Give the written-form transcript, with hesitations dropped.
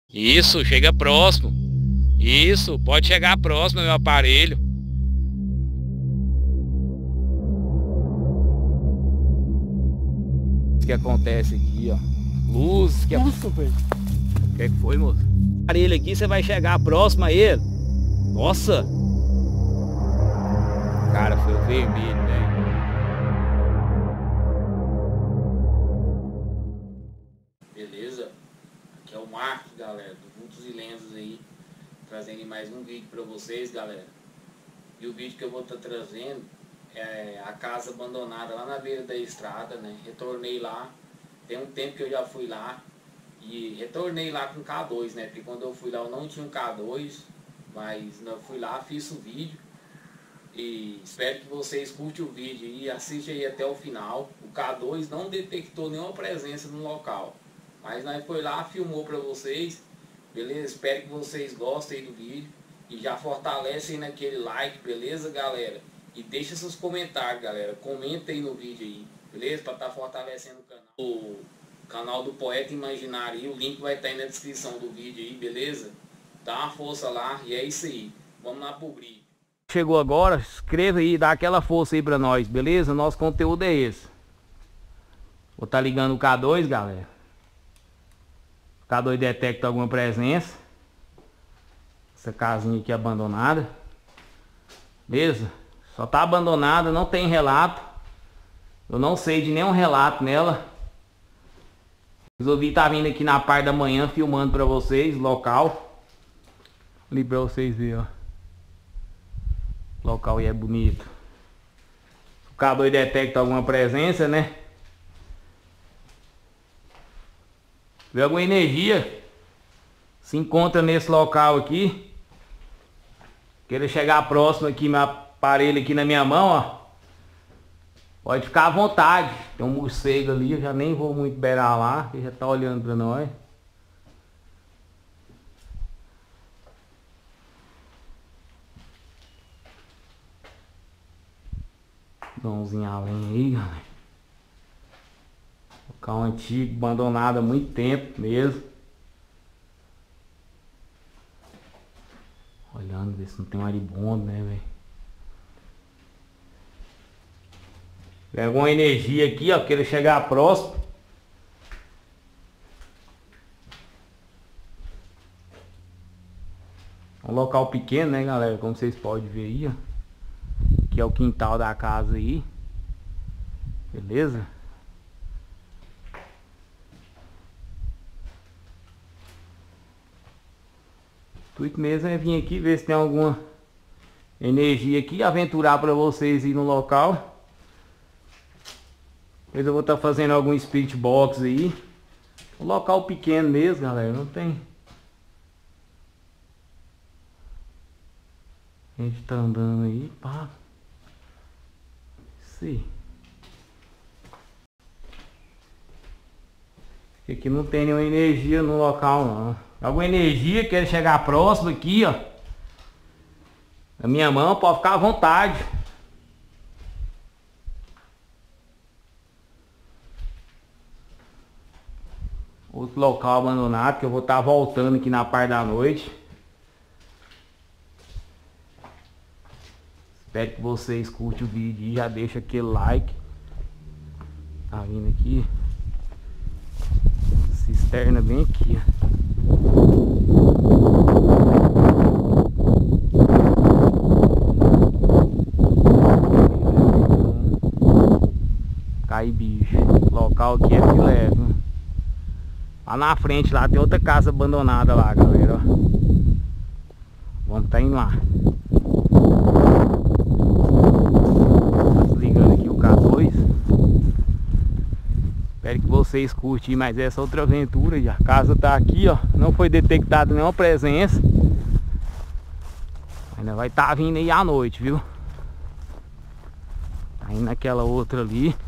Isso, chega próximo. Isso, pode chegar próximo ao meu aparelho. O que acontece aqui, ó. Luzes que... Nossa, velho. O que foi, moço? O aparelho aqui, você vai chegar próximo a ele. Nossa! Cara, foi o vermelho, velho. Beleza? Aqui é o Marcos, galera, do Vultos e Lendas aí, trazendo mais um vídeo pra vocês, galera. E o vídeo que eu vou estar trazendo é a casa abandonada lá na beira da estrada, né? Retornei lá, tem um tempo que eu já fui lá e retornei lá com K2, né? Porque quando eu fui lá eu não tinha um K2, mas eu fui lá, fiz o vídeo. E espero que vocês curtem o vídeo e assistam aí até o final. O K2 não detectou nenhuma presença no local, mas nós foi lá, filmou para vocês, beleza? Espero que vocês gostem do vídeo e já fortalecem naquele like, beleza, galera? E deixa seus comentários, galera. Comenta aí no vídeo aí, beleza? Para estar fortalecendo o canal do Poeta Imaginário. O link vai estar aí na descrição do vídeo aí, beleza? Dá uma força lá e é isso aí. Vamos lá pro vídeo. Chegou agora, inscreva aí, dá aquela força aí pra nós, beleza? Nosso conteúdo é esse. Vou estar ligando o K2, galera. O K2 detecta alguma presença. Essa casinha aqui abandonada. Beleza? Só tá abandonada, não tem relato. Eu não sei de nenhum relato nela. Resolvi estar vindo aqui na parte da manhã filmando pra vocês, local. Ali pra vocês verem, ó. O local aí é bonito. O K2 detecta alguma presença, né? Vê alguma energia se encontra nesse local aqui. Queira chegar próximo aqui, meu aparelho aqui na minha mão, ó. Pode ficar à vontade. Tem um morcego ali, eu já nem vou muito beirar lá, que já tá olhando pra nós. Mãozinha além aí, galera. Local antigo, abandonado há muito tempo mesmo. Olhando, ver se não tem marimbondo, né, velho? Tem alguma energia aqui, ó, queira chegar próximo. Um local pequeno, né, galera? Como vocês podem ver aí, ó. Aqui é o quintal da casa aí. Beleza? O intuito mesmo é vir aqui ver se tem alguma energia aqui, aventurar para vocês ir no local. Depois eu vou estar fazendo algum spirit box aí. Um local pequeno mesmo, galera, não tem. A gente tá andando aí, pá. Sim. Aqui não tem nenhuma energia no local, não. Alguma energia quer chegar próximo aqui, ó. Na minha mão, pode ficar à vontade. Outro local abandonado que eu vou estar voltando aqui na parte da noite. Espero que vocês curtem o vídeo e já deixa aquele like. Tá vindo aqui. Cisterna bem aqui, ó. Cai bicho. O local aqui é filé, viu? Lá na frente lá tem outra casa abandonada lá, galera, ó. Vamos tá indo lá. Ligando aqui o K2. Espero que vocês curtem mais essa outra aventura. A casa tá aqui, ó. Não foi detectada nenhuma presença. Ainda vai estar vindo aí à noite, viu? Tá indo naquela outra ali.